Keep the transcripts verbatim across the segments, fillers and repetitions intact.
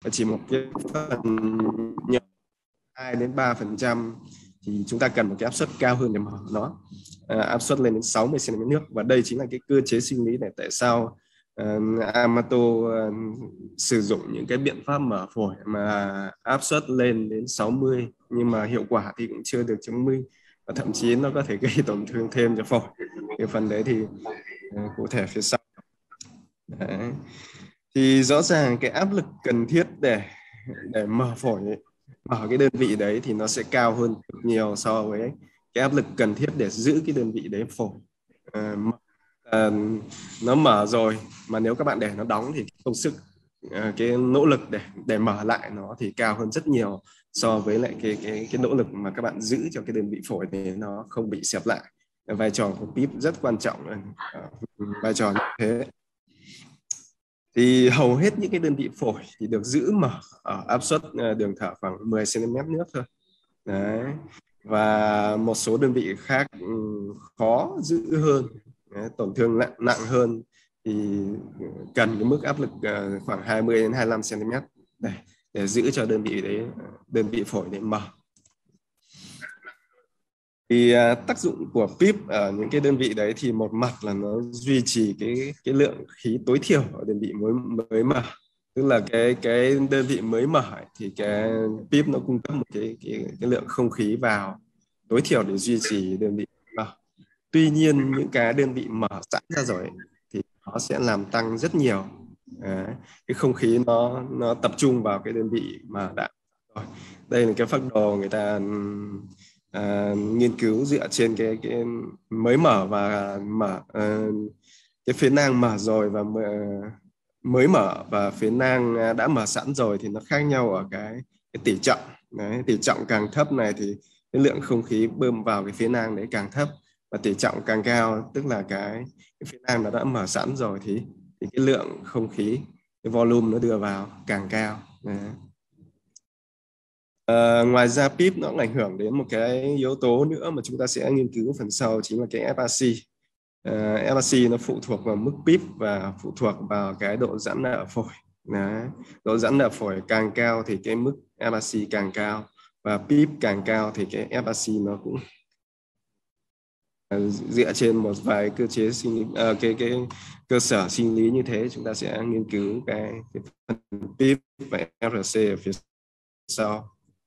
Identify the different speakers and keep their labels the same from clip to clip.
Speaker 1: và chỉ một cái phần nhỏ hai đến ba phần trăm thì chúng ta cần một cái áp suất cao hơn để mở nó, à, áp suất lên đến sáu mươi xăng-ti-mét nước. Và đây chính là cái cơ chế sinh lý này tại sao uh, Amato uh, sử dụng những cái biện pháp mở phổi mà áp suất lên đến sáu mươi nhưng mà hiệu quả thì cũng chưa được chứng minh, và thậm chí nó có thể gây tổn thương thêm cho phổi. Cái phần đấy thì uh, cụ thể phía sau. Đấy. Thì rõ ràng cái áp lực cần thiết để để mở phổi ấy, mở cái đơn vị đấy thì nó sẽ cao hơn nhiều so với cái áp lực cần thiết để giữ cái đơn vị đấy phổi. À, à, nó mở rồi mà nếu các bạn để nó đóng thì công sức, à, cái nỗ lực để để mở lại nó thì cao hơn rất nhiều so với lại cái cái cái nỗ lực mà các bạn giữ cho cái đơn vị phổi này nó không bị xẹp lại. Vai trò của píp rất quan trọng, à, vai trò như thế. Thì hầu hết những cái đơn vị phổi thì được giữ mở ở áp suất đường thở khoảng mười xăng-ti-mét nước thôi. Đấy. Và một số đơn vị khác khó giữ hơn, đấy, tổn thương nặng, nặng hơn thì cần cái mức áp lực khoảng hai mươi đến hai mươi lăm xăng-ti-mét để, để giữ cho đơn vị đấy, đơn vị phổi để mở. Thì uh, tác dụng của píp ở những cái đơn vị đấy thì một mặt là nó duy trì cái cái lượng khí tối thiểu ở đơn vị mới mới mở, tức là cái cái đơn vị mới mở ấy, thì cái píp nó cung cấp một cái cái cái lượng không khí vào tối thiểu để duy trì đơn vị mở. Tuy nhiên những cái đơn vị mở sẵn ra rồi ấy, thì nó sẽ làm tăng rất nhiều đấy, cái không khí nó nó tập trung vào cái đơn vị mà đã rồi. Đây là cái phác đồ người ta À, nghiên cứu dựa trên cái, cái mới mở và mở à, cái phế nang mở rồi và mới mở và phế nang đã mở sẵn rồi thì nó khác nhau ở cái, cái tỷ trọng. Đấy, tỷ trọng càng thấp này thì cái lượng không khí bơm vào cái phế nang đấy càng thấp, và tỷ trọng càng cao tức là cái, cái phế nang nó đã mở sẵn rồi thì, thì cái lượng không khí, cái volume nó đưa vào càng cao. Đấy. À, ngoài ra píp nó cũng ảnh hưởng đến một cái yếu tố nữa mà chúng ta sẽ nghiên cứu phần sau, chính là cái ép rờ xê. À, ép rờ xê nó phụ thuộc vào mức píp và phụ thuộc vào cái độ giãn nở phổi. Đấy. Độ giãn nở phổi càng cao thì cái mức ép rờ xê càng cao, và píp càng cao thì cái ép rờ xê nó cũng dựa trên một vài cơ chế sinh à, cái cái cơ sở sinh lý như thế. Chúng ta sẽ nghiên cứu cái, cái phần píp và ép rờ xê ở phía sau.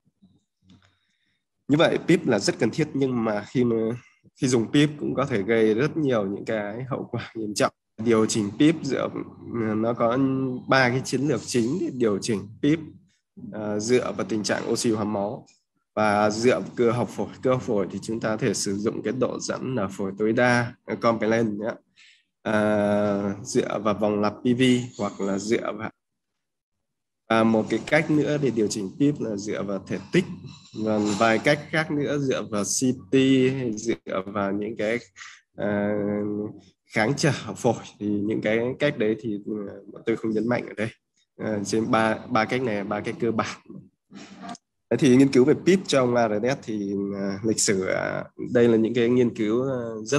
Speaker 1: Như vậy píp là rất cần thiết, nhưng mà khi mà khi dùng píp cũng có thể gây rất nhiều những cái hậu quả nghiêm trọng. Điều chỉnh píp dựa nó có ba cái chiến lược chính để điều chỉnh píp, uh, dựa vào tình trạng oxy hóa máu và dựa vào cơ học phổi. Cơ học phổi thì chúng ta có thể sử dụng cái độ giãn nở phổi tối đa complement nhé, uh, dựa vào vòng lặp pê vê hoặc là dựa vào và một cái cách nữa để điều chỉnh píp là dựa vào thể tích, và vài cách khác nữa dựa vào xê tê hay dựa vào những cái uh, kháng trở phổi. Thì những cái cách đấy thì uh, tôi không nhấn mạnh ở đây. Uh, trên ba ba cách này, ba cách cơ bản. Đấy, thì nghiên cứu về píp trong a rờ đê thì uh, lịch sử uh, đây là những cái nghiên cứu uh, rất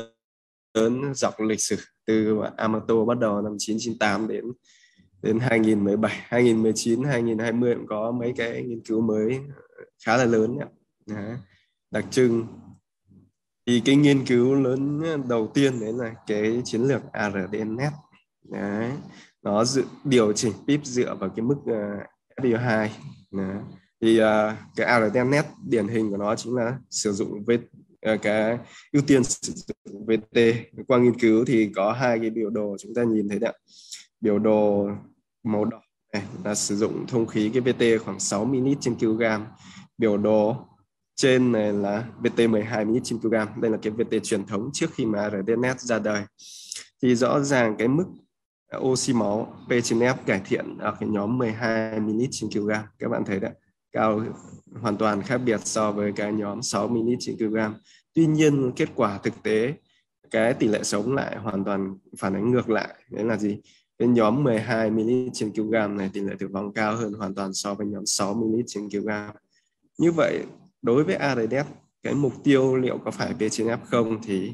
Speaker 1: lớn dọc lịch sử từ Amato bắt đầu năm chín chín tám đến đến hai nghìn mười bảy, hai nghìn mười chín, hai nghìn hai mươi cũng có mấy cái nghiên cứu mới khá là lớn nhé. Đấy, đặc trưng. Thì cái nghiên cứu lớn đầu tiên đấy là cái chiến lược a rờ đê net. Đấy, nó dự, điều chỉnh píp dựa vào cái mức uh, ép pê o hai. Đấy. Thì uh, cái a rờ đê net điển hình của nó chính là sử dụng v, uh, cái ưu tiên sử dụng vê tê. Qua nghiên cứu thì có hai cái biểu đồ chúng ta nhìn thấy đấy. Biểu đồ màu đỏ này là sử dụng thông khí cái vê tê khoảng sáu mi-li-lít trên kg. Biểu đồ trên này là vê tê mười hai mi-li-lít trên kg. Đây là cái vê tê truyền thống trước khi mà a rờ đê net ra đời. Thì rõ ràng cái mức oxy máu pê trên ép cải thiện ở cái nhóm mười hai mi-li-lít trên kg. Các bạn thấy đấy, cao hoàn toàn khác biệt so với cái nhóm sáu mi-li-lít trên kg. Tuy nhiên kết quả thực tế cái tỷ lệ sống lại hoàn toàn phản ánh ngược lại. Đấy là gì? Cái nhóm mười hai mi-li-lít trên kg này tỷ lệ tử vong cao hơn hoàn toàn so với nhóm sáu mi-li-lít trên kg. Như vậy đối với a rờ đê cái mục tiêu liệu có phải P trên F không thì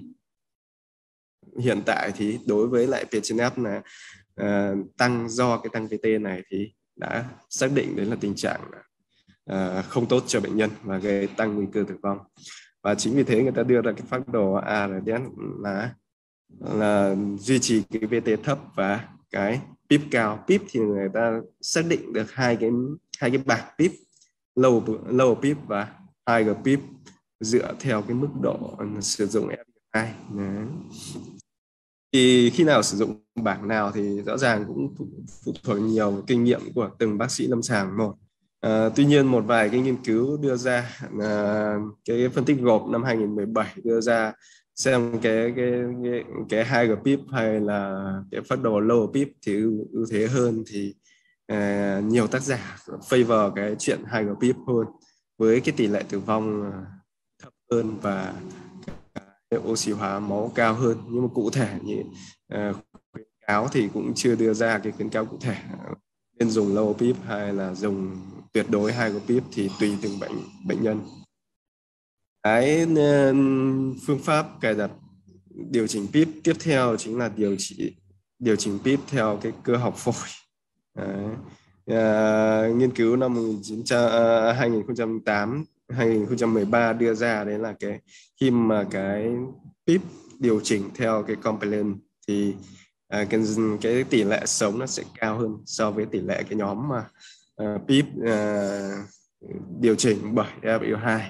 Speaker 1: hiện tại thì đối với lại P trên F là uh, tăng do cái tăng vê tê này thì đã xác định đấy là tình trạng uh, không tốt cho bệnh nhân và gây tăng nguy cơ tử vong. Và chính vì thế người ta đưa ra cái phác đồ a rờ đê ét là là duy trì cái vê tê thấp và cái píp cao. Píp thì người ta xác định được hai cái hai cái bảng píp, low low píp và higher píp dựa theo cái mức độ sử dụng ép i hai. Đấy. Thì khi nào sử dụng bảng nào thì rõ ràng cũng phụ thuộc nhiều kinh nghiệm của từng bác sĩ lâm sàng một. À, tuy nhiên một vài cái nghiên cứu đưa ra à, cái phân tích gộp năm hai không một bảy đưa ra xem cái cái cái, cái higher píp hay là cái phác đồ low píp thì ưu, ưu thế hơn, thì à, nhiều tác giả favor cái chuyện higher píp hơn với cái tỷ lệ tử vong thấp hơn và cái oxy hóa máu cao hơn. Nhưng mà cụ thể như uh, khuyến cáo thì cũng chưa đưa ra cái khuyến cáo cụ thể nên dùng low píp hay là dùng tuyệt đối higher píp thì tùy từng bệnh bệnh nhân. Cái uh, phương pháp cài đặt điều chỉnh píp tiếp theo chính là điều trị điều chỉnh píp theo cái cơ học phổi. Đấy. À, nghiên cứu năm hai không không tám hai không một ba đưa ra đấy là cái khi mà cái píp điều chỉnh theo cái compliance thì à, cái, cái tỷ lệ sống nó sẽ cao hơn so với tỷ lệ cái nhóm mà à, píp à, điều chỉnh bởi ép i hai.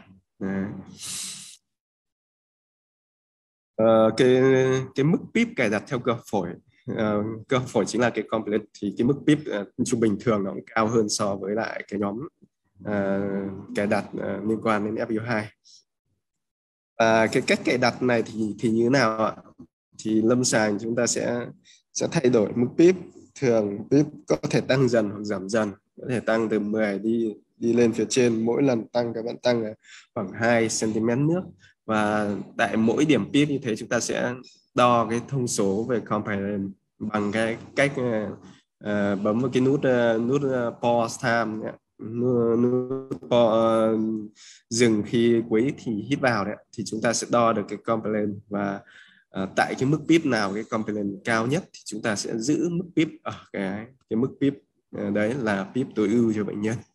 Speaker 1: À, cái cái mức píp cài đặt theo cơ phổi, uh, cơ phổi chính là cái compliance, thì cái mức píp uh, trung bình thường nó cũng cao hơn so với lại cái nhóm uh, cài đặt uh, liên quan đến ép i hai. Và cái cách cài đặt này thì thì như thế nào ạ? Thì lâm sàng chúng ta sẽ sẽ thay đổi mức píp. Thường píp có thể tăng dần hoặc giảm dần, có thể tăng từ mười đi đi lên phía trên, mỗi lần tăng các bạn tăng khoảng hai xăng-ti-mét nước. Và tại mỗi điểm píp như thế chúng ta sẽ đo cái thông số về compliance bằng cái cách uh, bấm vào cái nút uh, nút uh, pause time, nút, nút pause, uh, dừng khi quấy thì hít vào đấy, thì chúng ta sẽ đo được cái compliance. Và uh, tại cái mức píp nào cái compliance cao nhất thì chúng ta sẽ giữ mức píp ở cái cái mức píp uh, đấy là píp tối ưu cho bệnh nhân.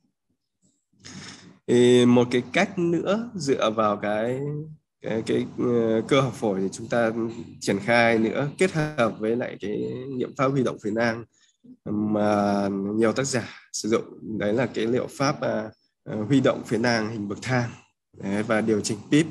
Speaker 1: Thì một cái cách nữa dựa vào cái cái, cái uh, cơ học phổi thì chúng ta triển khai nữa, kết hợp với lại cái nghiệm pháp huy động phế nang mà nhiều tác giả sử dụng, đấy là cái liệu pháp uh, uh, huy động phế nang hình bậc thang. Đấy, và điều chỉnh píp.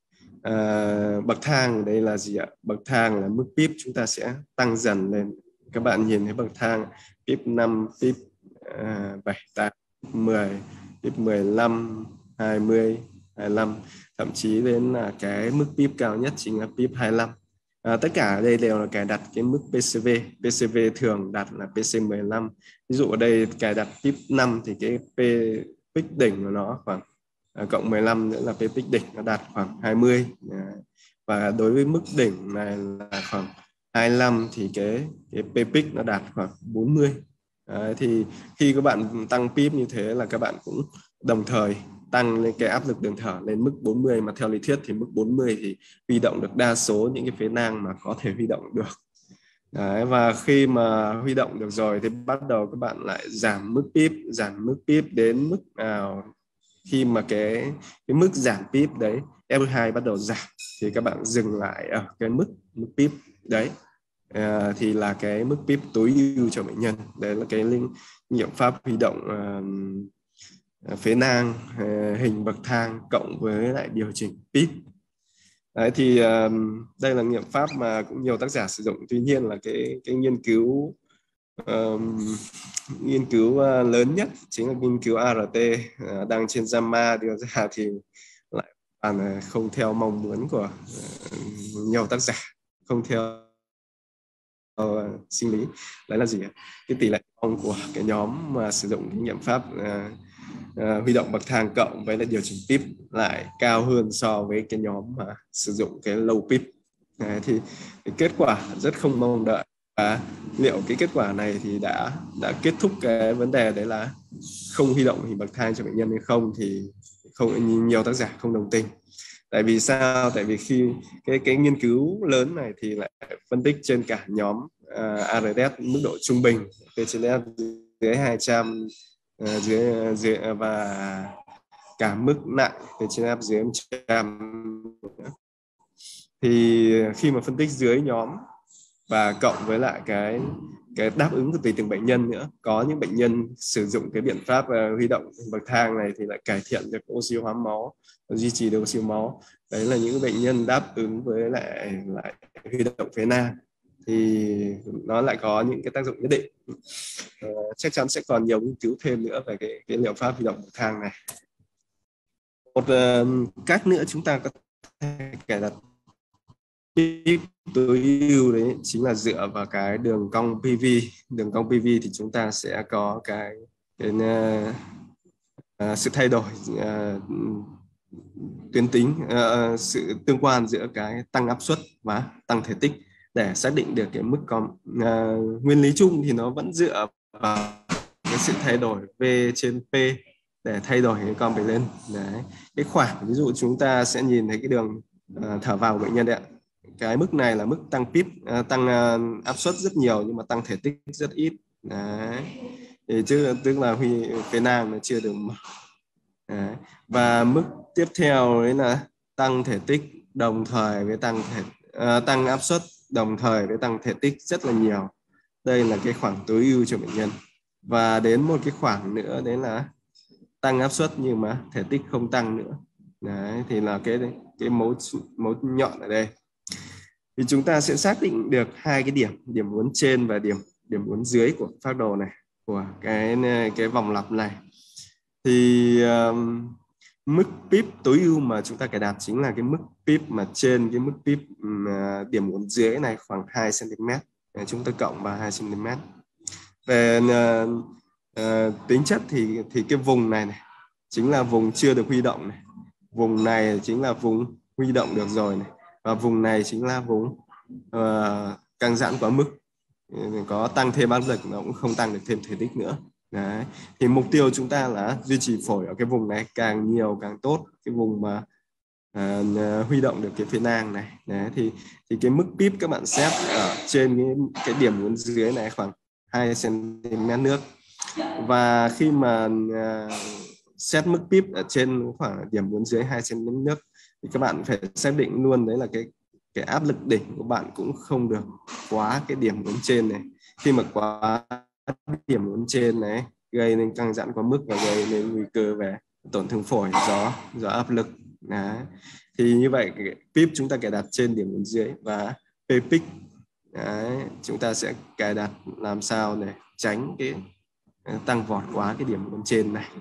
Speaker 1: Uh, bậc thang đây là gì ạ? Bậc thang là mức píp chúng ta sẽ tăng dần lên. Các bạn nhìn thấy bậc thang píp năm, píp uh, bảy, tám, mười, píp mười lăm, hai mươi, hai mươi lăm, thậm chí đến là cái mức píp cao nhất chính là píp hai mươi lăm. À, tất cả đây đều là cài đặt cái mức pê xê vê. pê xê vê thường đặt là pê xê mười lăm. Ví dụ ở đây cài đặt píp năm thì cái P peak đỉnh của nó khoảng à, cộng mười lăm nữa là P peak đỉnh nó đạt khoảng hai mươi. À, và đối với mức đỉnh này là khoảng hai mươi lăm thì cái cái P peak nó đạt khoảng bốn mươi. Đấy, thì khi các bạn tăng píp như thế là các bạn cũng đồng thời tăng lên cái áp lực đường thở lên mức bốn mươi, mà theo lý thuyết thì mức bốn mươi thì huy động được đa số những cái phế nang mà có thể huy động được. Đấy, và khi mà huy động được rồi thì bắt đầu các bạn lại giảm mức píp, giảm mức píp đến mức nào khi mà cái cái mức giảm píp đấy ép i hai bắt đầu giảm thì các bạn dừng lại ở cái mức mức píp đấy. À, thì là cái mức píp tối ưu cho bệnh nhân. Đấy là cái linh nghiệm pháp huy động uh, phế nang uh, hình bậc thang cộng với lại điều chỉnh píp. Đấy, thì uh, đây là nghiệm pháp mà cũng nhiều tác giả sử dụng. Tuy nhiên là cái cái nghiên cứu uh, nghiên cứu uh, lớn nhất chính là nghiên cứu a rờ tê uh, đăng trên JAMA đưa ra thì lại toàn uh, không theo mong muốn của uh, nhiều tác giả, không theo uh, sinh lý. Đấy là gì? Cái tỷ lệ vong của cái nhóm mà sử dụng cái nghiệm pháp uh, uh, huy động bậc thang cộng với lại điều chỉnh píp lại cao hơn so với cái nhóm mà sử dụng cái low píp. Đấy, thì cái kết quả rất không mong đợi. Và liệu cái kết quả này thì đã đã kết thúc cái vấn đề đấy là không huy động hình bậc thang cho bệnh nhân hay không, thì không, nhiều tác giả không đồng tình. Tại vì sao? Tại vì khi cái cái nghiên cứu lớn này thì lại phân tích trên cả nhóm uh, a rờ đê ét mức độ trung bình, pê xê ét dưới hai trăm, uh, dưới dưới và cả mức nặng về trên áp dưới một trăm. Thì khi mà phân tích dưới nhóm và cộng với lại cái cái đáp ứng của tùy từng bệnh nhân nữa, có những bệnh nhân sử dụng cái biện pháp uh, huy động bậc thang này thì lại cải thiện được oxy hóa máu, duy trì được oxy máu. Đấy là những bệnh nhân đáp ứng với lại lại huy động phế nang thì nó lại có những cái tác dụng nhất định. Uh, chắc chắn sẽ còn nhiều nghiên cứu thêm nữa về cái, cái liệu pháp huy động bậc thang này. Một uh, cách nữa chúng ta có thể cài đặt PEEP tối ưu đấy chính là dựa vào cái đường cong pê vê. Đường cong pê vê thì chúng ta sẽ có cái, cái uh, uh, sự thay đổi uh, tuyến tính, uh, sự tương quan giữa cái tăng áp suất và tăng thể tích để xác định được cái mức con. Uh, nguyên lý chung thì nó vẫn dựa vào cái sự thay đổi V trên P để thay đổi cái con về lên. Đấy. Cái khoảng ví dụ chúng ta sẽ nhìn thấy cái đường uh, thở vào của bệnh nhân đấy ạ. Cái mức này là mức tăng PEEP, uh, tăng uh, áp suất rất nhiều nhưng mà tăng thể tích rất ít. Đấy. Thì chứ tức là huy phế nang nó chưa được mở. Đấy. Và mức tiếp theo đấy là tăng thể tích đồng thời với tăng thể uh, tăng áp suất đồng thời với tăng thể tích rất là nhiều. Đây là cái khoảng tối ưu cho bệnh nhân. Và đến một cái khoảng nữa đấy là tăng áp suất nhưng mà thể tích không tăng nữa. Đấy, thì là cái cái mấu mấu nhọn ở đây. Thì chúng ta sẽ xác định được hai cái điểm, điểm uốn trên và điểm điểm uốn dưới của phác đồ này, của cái cái vòng lặp này. Thì um, mức PEEP tối ưu mà chúng ta cài đặt chính là cái mức PEEP mà trên cái mức PEEP um, điểm uốn dưới này khoảng hai xăng ti mét. Chúng ta cộng vào hai xăng ti mét. Về uh, uh, tính chất thì thì cái vùng này này chính là vùng chưa được huy động này. Vùng này chính là vùng huy động được rồi này. Và vùng này chính là vùng uh, căng giãn quá mức. Có tăng thêm áp lực nó cũng không tăng được thêm thể tích nữa. Đấy. Thì mục tiêu chúng ta là duy trì phổi ở cái vùng này càng nhiều càng tốt, cái vùng mà uh, huy động được cái phế nang này. Đấy. Thì thì cái mức PEEP các bạn xét ở trên cái, cái điểm uốn dưới này khoảng hai xăng ti mét nước. Và khi mà uh, xét mức PEEP ở trên khoảng điểm uốn dưới hai xăng ti mét nước thì các bạn phải xác định luôn đấy là cái cái áp lực đỉnh của bạn cũng không được quá cái điểm uốn trên này. Khi mà quá điểm uốn trên này gây nên căng giãn quá mức và gây nên nguy cơ về tổn thương phổi do do áp lực. Đấy. Thì như vậy cái PEEP chúng ta cài đặt trên điểm uốn dưới và PEEP chúng ta sẽ cài đặt làm sao để tránh cái tăng vọt quá cái điểm uốn trên này.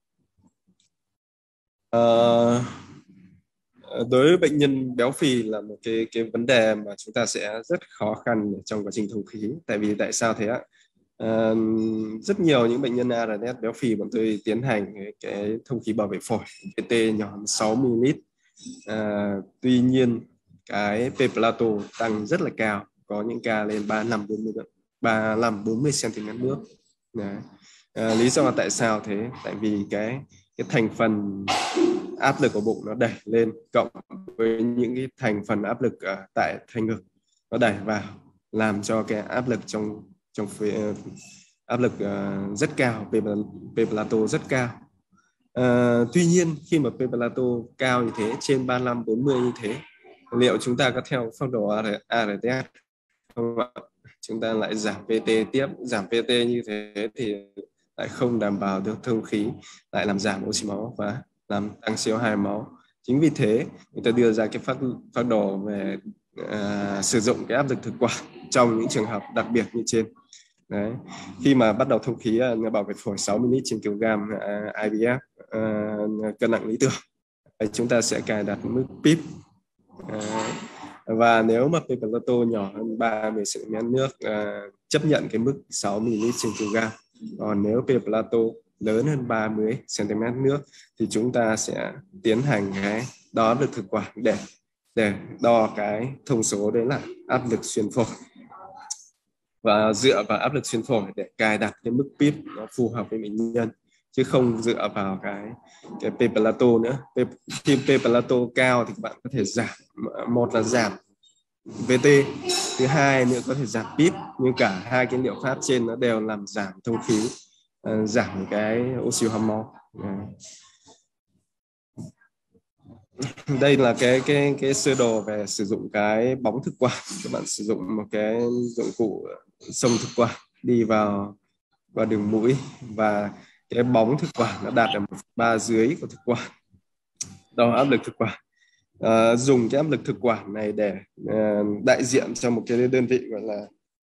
Speaker 1: Uh, đối với bệnh nhân béo phì là một cái cái vấn đề mà chúng ta sẽ rất khó khăn trong quá trình thông khí. Tại vì tại sao thế ạ? Uh, rất nhiều những bệnh nhân a rờ ét béo phì bọn tôi tiến hành cái, cái thông khí bảo vệ phổi pê tê nhỏ sáu mi-li-lít. Uh, tuy nhiên cái P plato tăng rất là cao, có những ca lên ba mươi lăm bốn mươi xăng ti mét nước. Đấy. Uh, lý do tại sao thế? Tại vì cái cái thành phần áp lực của bụng nó đẩy lên cộng với những cái thành phần áp lực uh, tại thành ngực nó đẩy vào làm cho cái áp lực trong trong phía, uh, áp lực uh, rất cao, P plato rất cao. Uh, tuy nhiên khi mà P plato cao như thế, trên ba mươi lăm bốn mươi như thế, liệu chúng ta có theo phác đồ a rờ ét không ạ? Chúng ta lại giảm pê tê tiếp, giảm pê tê như thế thì lại không đảm bảo được thông khí, lại làm giảm oxy máu và làm tăng xê o hai máu. Chính vì thế người ta đưa ra cái phác, phác đồ về uh, sử dụng cái áp lực thực quản trong những trường hợp đặc biệt như trên. Đấy. Khi mà bắt đầu thông khí uh, bảo vệ phổi sáu mi-li-lít trên kg uh, i vê ép, uh, cân nặng lý tưởng, Đấy, chúng ta sẽ cài đặt mức PEEP. Uh, và nếu mà P plato nhỏ hơn ba mươi xăng ti mét nước, uh, chấp nhận cái mức sáu mi-li-lít trên kg. Còn nếu P plato lớn hơn ba mươi xăng ti mét nước thì chúng ta sẽ tiến hành cái đo áp lực thực quản để để đo cái thông số đấy là áp lực xuyên phổi, và dựa vào áp lực xuyên phổi để cài đặt cái mức PEEP nó phù hợp với bệnh nhân, chứ không dựa vào cái cái P plato nữa. Khi P plato cao thì các bạn có thể giảm, một là giảm vê tê, thứ hai nữa có thể giảm PEEP, nhưng cả hai cái liệu pháp trên nó đều làm giảm thông khí. uh, giảm cái oxy hóa máu. Đây là cái cái cái sơ đồ về sử dụng cái bóng thực quản. Các bạn sử dụng một cái dụng cụ xông thực quản đi vào vào đường mũi, và cái bóng thực quản nó đạt ở một ba dưới của thực quản, đo áp lực thực quản. À, dùng cái áp lực thực quản này để à, đại diện cho một cái đơn vị gọi là,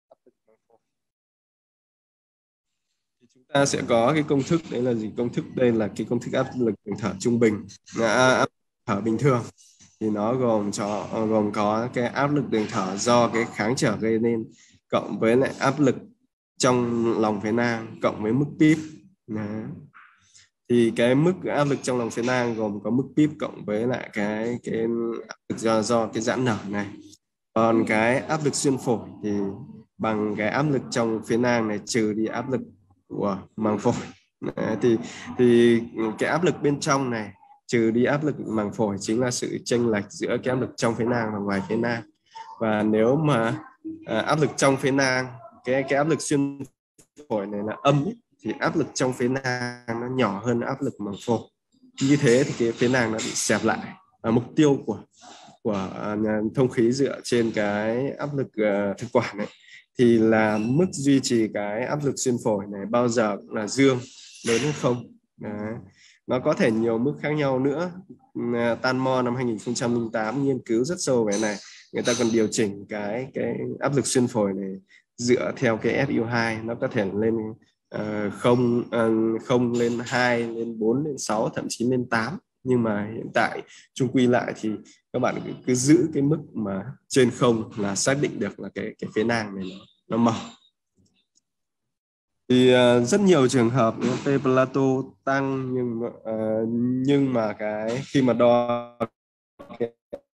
Speaker 1: chúng ta sẽ có cái công thức, đấy là gì? Công thức đây là cái công thức áp lực đường thở trung bình, à, áp lực thở bình thường. Thì nó gồm cho gồm có cái áp lực đường thở do cái kháng trở gây nên, cộng với lại áp lực trong lòng phế nang, cộng với mức píp. Đó. Thì cái mức áp lực trong lòng phế nang gồm có mức píp cộng với lại cái cái áp lực do do cái giãn nở này. Còn cái áp lực xuyên phổi thì bằng cái áp lực trong phế nang này trừ đi áp lực của màng phổi. Đấy, thì thì cái áp lực bên trong này trừ đi áp lực màng phổi chính là sự chênh lệch giữa cái áp lực trong phế nang và ngoài phế nang. Và nếu mà à, áp lực trong phế nang, cái cái áp lực xuyên phổi này là âm ấy, thì áp lực trong phế nang nó nhỏ hơn áp lực màng phổi. Như thế thì cái phế nang nó bị xẹp lại. Và mục tiêu của của uh, thông khí dựa trên cái áp lực uh, thực quản này thì là mức duy trì cái áp lực xuyên phổi này bao giờ cũng là dương, lớn hơn không. Đấy. Nó có thể nhiều mức khác nhau nữa. Uh, Tanmore năm hai nghìn không trăm lẻ tám nghiên cứu rất sâu về này. Người ta còn điều chỉnh cái cái áp lực xuyên phổi này dựa theo cái ét u hai, nó có thể lên uh, không uh, không lên hai, lên bốn, lên sáu, thậm chí lên tám. Nhưng mà hiện tại chung quy lại thì các bạn cứ, cứ giữ cái mức mà trên không là xác định được là cái cái phế nang này nó, nó mở. Thì uh, rất nhiều trường hợp P plato tăng, nhưng mà, uh, nhưng mà cái khi mà đo cái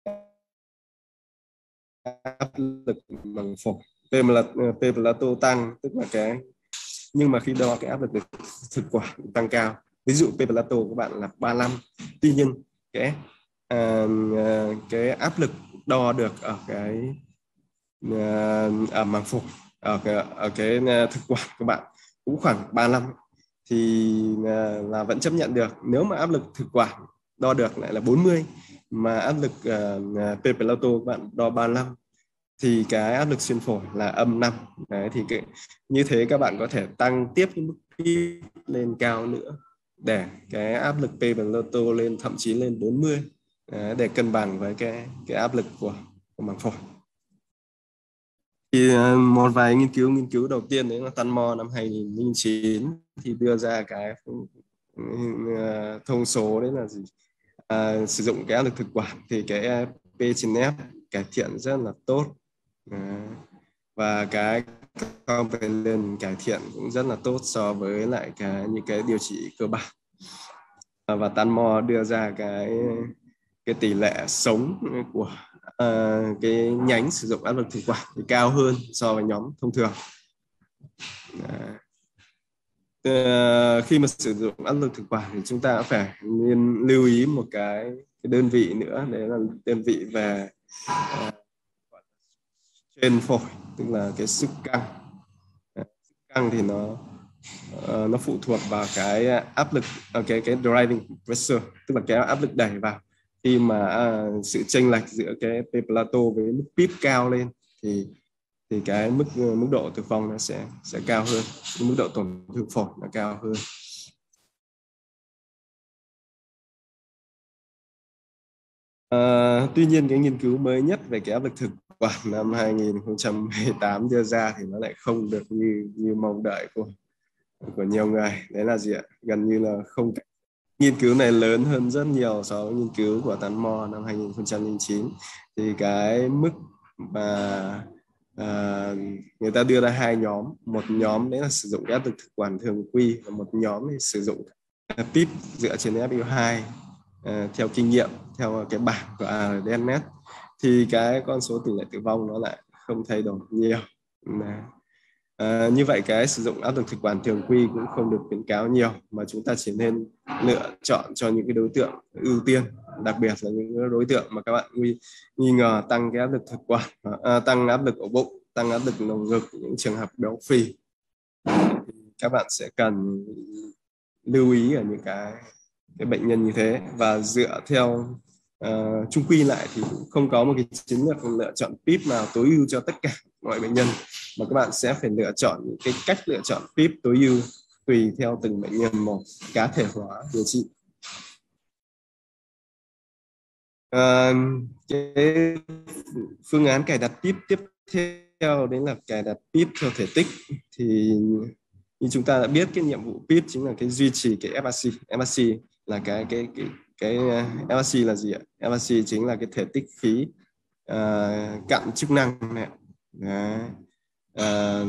Speaker 1: áp lực bằng phổi, P, P plato tăng, tức là cái, nhưng mà khi đo cái áp lực thực quản tăng cao, ví dụ P plato của bạn là ba mươi lăm, tuy nhiên cái uh, cái áp lực đo được ở cái uh, ở màng phổi, ở cái, ở cái thực quản của bạn cũng khoảng ba mươi lăm, thì uh, là vẫn chấp nhận được. Nếu mà áp lực thực quản đo được lại là bốn mươi, mà áp lực uh, P plato của bạn đo ba mươi lăm, thì cái áp lực xuyên phổi là âm năm. Đấy, thì cái, như thế các bạn có thể tăng tiếp cái mức píp lên cao nữa để cái áp lực P plato lên thậm chí lên bốn mươi. Đấy, để cân bằng với cái cái áp lực của, của màng phổi. Thì một vài nghiên cứu nghiên cứu đầu tiên đấy là Tanmore năm hai nghìn không trăm lẻ chín thì đưa ra cái thông số đấy là gì? À, sử dụng cái áp lực thực quản thì cái P trên F cải thiện rất là tốt. À, và cái covalent cải thiện cũng rất là tốt so với lại cái những cái điều trị cơ bản. À, và Tanmore đưa ra cái cái tỷ lệ sống của uh, cái nhánh sử dụng áp lực thực quản thì cao hơn so với nhóm thông thường. À, uh, khi mà sử dụng áp lực thực quản thì chúng ta phải nên lưu ý một cái, cái đơn vị nữa, đấy là đơn vị về uh, trên phổi, tức là cái sức căng. Uh, sức căng thì nó uh, nó phụ thuộc vào cái áp lực, uh, cái cái driving pressure, tức là cái áp lực đẩy vào. Khi mà uh, sự chênh lệch giữa cái P plato với mức píp cao lên thì thì cái mức mức độ tử vong nó sẽ sẽ cao hơn, mức độ tổn thương phổi nó cao hơn. Uh, tuy nhiên cái nghiên cứu mới nhất về cái áp lực thực quản năm hai nghìn không trăm mười tám đưa ra thì nó lại không được như như mong đợi của của nhiều người. Đấy là gì ạ? Gần như là không. Nghiên cứu này lớn hơn rất nhiều so với nghiên cứu của Tanmore năm hai nghìn không trăm lẻ chín. Thì cái mức mà à, người ta đưa ra hai nhóm, một nhóm đấy là sử dụng cái áp lực thực quản thường quy, và một nhóm thì sử dụng píp dựa trên ép u hai. À, theo kinh nghiệm, theo cái bảng của a rờ đê en ét thì cái con số tỷ lệ tử vong nó lại không thay đổi nhiều. À, như vậy cái sử dụng áp lực thực quản thường quy cũng không được khuyến cáo nhiều, mà chúng ta chỉ nên lựa chọn cho những cái đối tượng ưu tiên, đặc biệt là những đối tượng mà các bạn nghi, nghi ngờ tăng cái áp lực thực quản, à, tăng áp lực ổ bụng, tăng áp lực lồng ngực, những trường hợp béo phì. các bạn sẽ cần lưu ý ở những cái, cái bệnh nhân như thế. Và dựa theo uh, chung quy lại thì cũng không có một cái chiến lược lựa chọn píp nào tối ưu cho tất cả mọi bệnh nhân, mà các bạn sẽ phải lựa chọn những cái cách lựa chọn píp tối ưu tùy theo từng bệnh nhân một, cá thể hóa điều trị. À, cái phương án cài đặt píp tiếp theo đấy là cài đặt píp theo thể tích. Thì như chúng ta đã biết, cái nhiệm vụ píp chính là cái duy trì cái ép rờ xê. ép rờ xê là cái cái cái cái ép rờ xê là gì ạ? ép rờ xê chính là cái thể tích khí uh, cặn chức năng này. Đấy. Uh,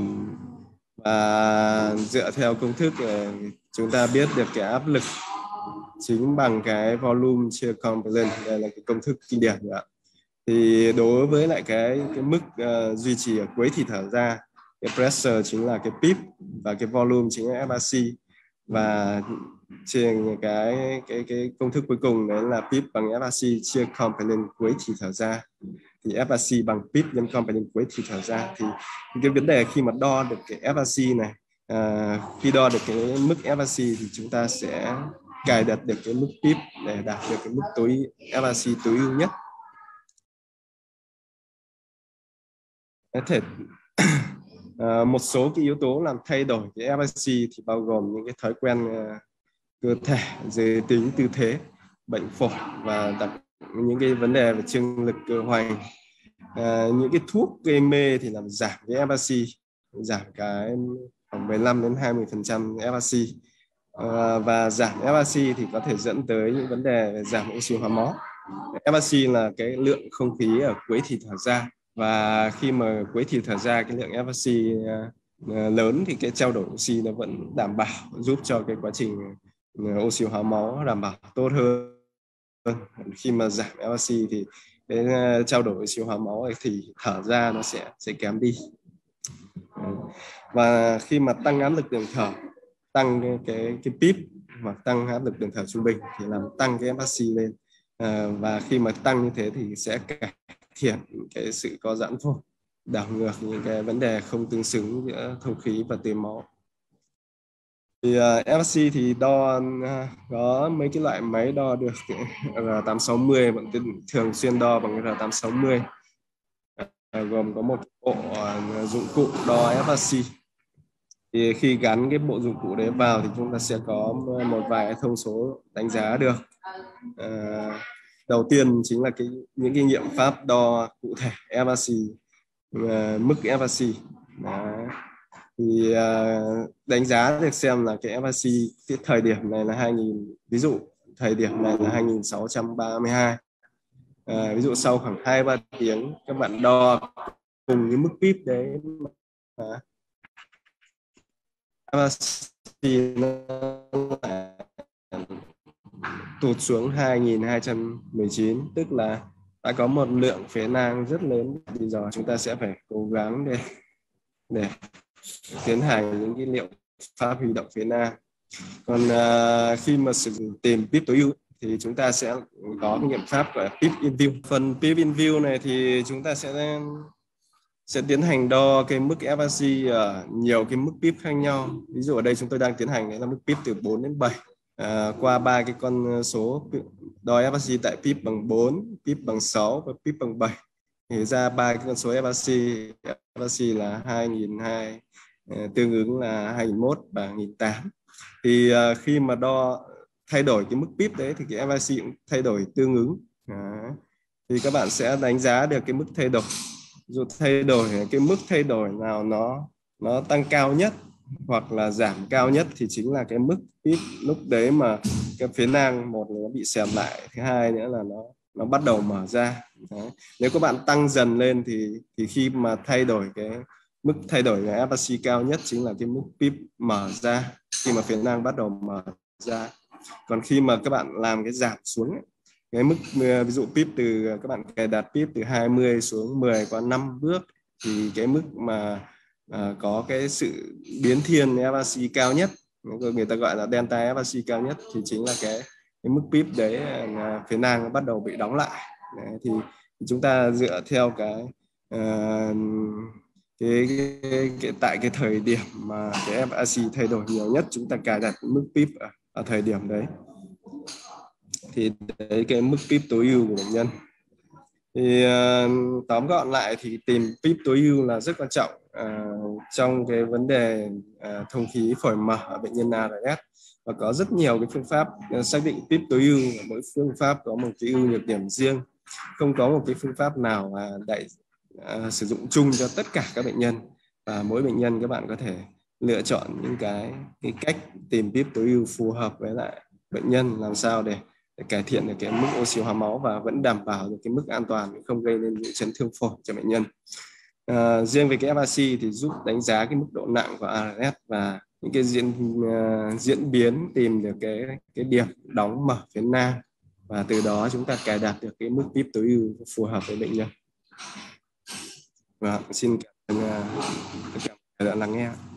Speaker 1: và dựa theo công thức uh, chúng ta biết được cái áp lực chính bằng cái volume chia component. Đây là cái công thức kinh điển rồi ạ. Thì đối với lại cái cái mức uh, duy trì ở cuối thì thở ra, cái pressure chính là cái píp và cái volume chính là ép rờ xê. Và trên cái cái cái công thức cuối cùng đấy là píp bằng ép rờ xê chia component cuối thì thở ra. Thì ép rờ xê bằng píp nhân component cuối thì thở ra. Thì cái vấn đề khi mà đo được cái ép rờ xê này, uh, khi đo được cái mức ép rờ xê thì chúng ta sẽ cài đặt được cái mức píp để đạt được cái mức tối ép rờ xê tối ưu nhất. Có thể uh, một số cái yếu tố làm thay đổi cái ép rờ xê thì bao gồm những cái thói quen uh, cơ thể, giới tính, tư thế, bệnh phổi và đặc những cái vấn đề về trương lực cơ hoành. Uh, những cái thuốc gây mê thì làm giảm cái ép rờ xê, giảm cái khoảng mười lăm đến hai mươi phần trăm ép rờ xê. Uh, và giảm ép rờ xê thì có thể dẫn tới những vấn đề về giảm oxy hóa máu. ép rờ xê là cái lượng không khí ở cuối thì thở ra, và khi mà cuối thì thở ra cái lượng ép rờ xê uh, lớn thì cái trao đổi oxy nó vẫn đảm bảo, giúp cho cái quá trình uh, oxy hóa máu đảm bảo tốt hơn. Khi mà giảm ép rờ xê thì cái uh, trao đổi oxy hóa máu thì thở ra nó sẽ sẽ kém đi. Và khi mà tăng áp lực đường thở, tăng cái cái, cái píp hoặc tăng áp lực đường thở trung bình thì làm tăng cái ép rờ xê lên. À, và khi mà tăng như thế thì sẽ cải thiện cái sự co giãn phổi, đảo ngược những cái vấn đề không tương xứng giữa thông khí và tưới máu. Thì uh, ép rờ xê thì đo uh, có mấy cái loại máy đo được. R tám sáu mươi bọn thường xuyên đo bằng R tám sáu mươi, uh, gồm có một bộ uh, dụng cụ đo ép rờ xê. Thì khi gắn cái bộ dụng cụ đấy vào thì chúng ta sẽ có một vài thông số đánh giá được. Uh, đầu tiên chính là cái những cái nghiệm pháp đo cụ thể ép rờ xê, uh, mức ép rờ xê. Đó. Thì uh, đánh giá được xem là cái ép rờ xê cái thời điểm này là hai nghìn, ví dụ thời điểm này là hai nghìn sáu trăm ba mươi hai. Uh, ví dụ sau khoảng hai ba tiếng các bạn đo cùng cái mức píp đấy mà ép rờ xê nó tụt xuống hai nghìn hai trăm mười chín, tức là đã có một lượng phế nang rất lớn. Bây giờ chúng ta sẽ phải cố gắng để để tiến hành những cái liệu pháp huy động phế nang. Còn uh, khi mà sử dụng tìm píp tối ưu thì chúng ta sẽ có cái nghiệm pháp gọi là píp in view. Phần píp in view này thì chúng ta sẽ sẽ tiến hành đo cái mức ép rờ xê ở nhiều cái mức píp khác nhau. Ví dụ ở đây chúng tôi đang tiến hành đấy là mức píp từ bốn đến bảy. À, qua ba cái con số đo ép rờ xê tại píp bằng bốn, píp bằng sáu và píp bằng bảy. Thì ra ba cái con số ép rờ xê, ép rờ xê là hai nghìn hai trăm, tương ứng là hai nghìn một trăm và một nghìn tám trăm. Thì uh, khi mà đo thay đổi cái mức píp đấy thì cái ép rờ xê cũng thay đổi tương ứng. Đó. Thì các bạn sẽ đánh giá được cái mức thay đổi. Dù thay đổi cái mức thay đổi nào nó nó tăng cao nhất hoặc là giảm cao nhất thì chính là cái mức píp lúc đấy mà cái phế nang, một là nó bị xẹp lại, thứ hai nữa là nó nó bắt đầu mở ra. Đấy. Nếu các bạn tăng dần lên thì thì khi mà thay đổi cái mức thay đổi cái ép rờ xê cao nhất chính là cái mức píp mở ra, khi mà phế nang bắt đầu mở ra. Còn khi mà các bạn làm cái giảm xuống ấy, cái mức ví dụ píp từ các bạn cài đặt píp từ hai mươi xuống mười qua năm bước thì cái mức mà à, có cái sự biến thiên ép rờ xê cao nhất, người ta gọi là delta ép rờ xê cao nhất, thì chính là cái, cái mức píp đấy là phế nang nó bắt đầu bị đóng lại. Đấy, thì, thì chúng ta dựa theo cái uh, cái, cái, cái tại cái thời điểm mà cái ép a xê thay đổi nhiều nhất, chúng ta cài đặt mức pip ở, ở thời điểm đấy. Thì đấy cái mức pip tối ưu của bệnh nhân. Thì uh, tóm gọn lại thì tìm pip tối ưu là rất quan trọng uh, trong cái vấn đề uh, thông khí phổi mở ở bệnh nhân a rờ ét. Và có rất nhiều cái phương pháp uh, xác định pip tối ưu, mỗi phương pháp có một cái ưu nhược điểm riêng, không có một cái phương pháp nào uh, đại uh, sử dụng chung cho tất cả các bệnh nhân. Và mỗi bệnh nhân các bạn có thể lựa chọn những cái, cái cách tìm pip tối ưu phù hợp với lại bệnh nhân, làm sao để để cải thiện được cái mức oxy hóa máu và vẫn đảm bảo được cái mức an toàn, không gây nên những chấn thương phổi cho bệnh nhân. À, riêng về cái ép a xê thì giúp đánh giá cái mức độ nặng của a rờ ét và những cái diễn uh, diễn biến, tìm được cái cái điểm đóng mở phía nang, và từ đó chúng ta cài đặt được cái mức pip tối ưu phù hợp với bệnh nhân. Và xin cảm ơn uh, tất cả các bạn đã lắng nghe.